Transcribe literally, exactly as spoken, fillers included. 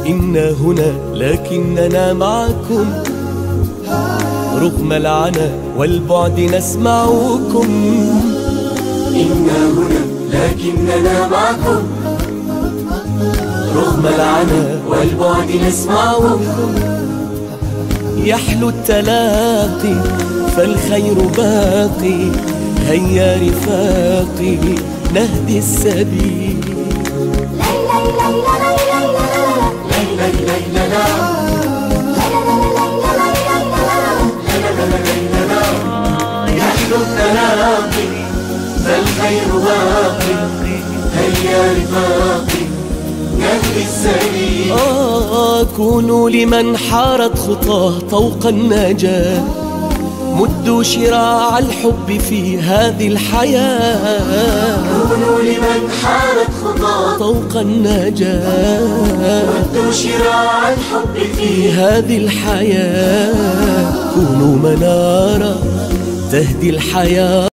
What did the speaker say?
إنا هنا لكننا معكم، رغم العنا والبعد نسمعكم. إنا هنا لكننا معكم، رغم العنا والبعد نسمعكم. يحلو التلاقي فالخير باقي، هيا رفاقي نهدي السبيل. يحلو التلاقي فالخير باقي، هيا رفاقي نهدي السبيل. آه كونوا لمن حارت خطاه طوق النجاة، مدوا شراع الحب في هذه الحياة. كونوا لمن حارت خطاه طوق النجاة، مدوا شراع الحب في هذه الحياة. كونوا منارة تهدي الحياة.